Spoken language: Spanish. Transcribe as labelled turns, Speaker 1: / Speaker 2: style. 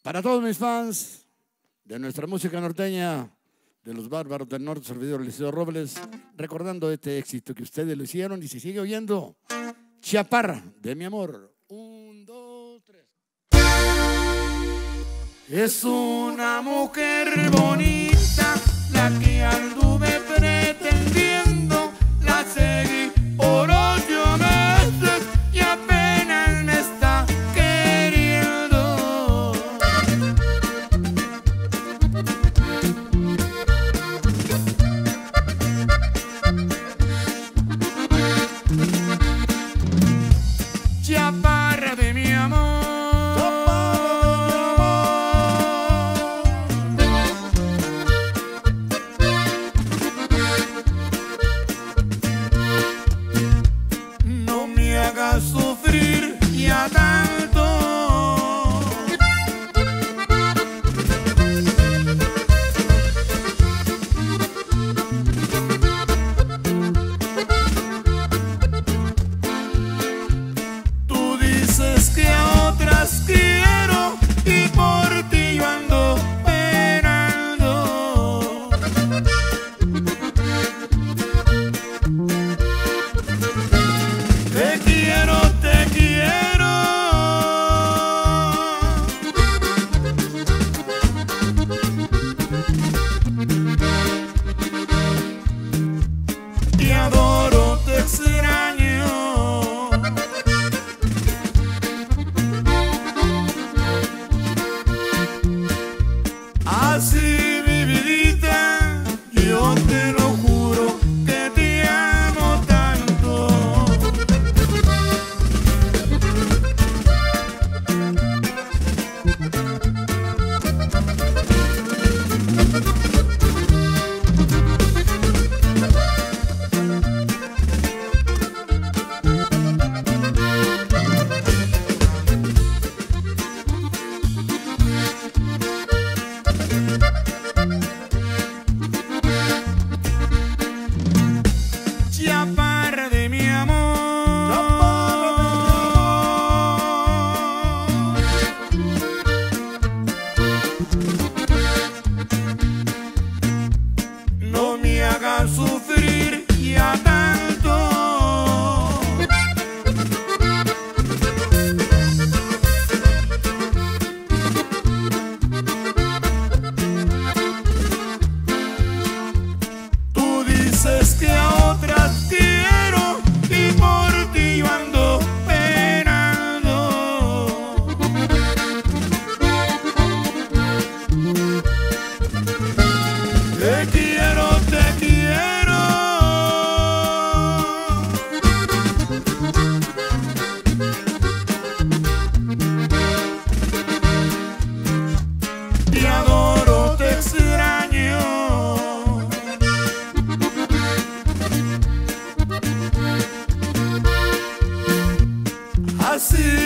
Speaker 1: Para todos mis fans de nuestra música norteña, de los Bárbaros del Norte, servidor Eliseo Robles, recordando este éxito que ustedes lo hicieron y se sigue oyendo. Chaparra de mi amor. 1, 2, 3. Es una mujer bonita la que anduve pretendiendo, la seguí por 8 meses y apenas me está queriendo. Chaparra de mi amor. Sufrir ya tanto. Tú dices que a otras quiero y por ti yo ando penando. Te quiero, te quiero. Te adoro, te extraño. Así mi vidita, yo te lo juro que te amo tanto. Chaparra de mi amor. No me hagas sufrir ya tanto. Tú dices que a otras quiero y por ti yo ando penando. Te quiero, te quiero. Te adoro, te extraño. Así